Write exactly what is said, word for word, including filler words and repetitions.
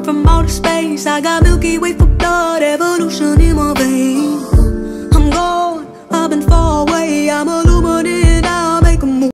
from outer space. I got Milky Way for blood, evolution in my veins.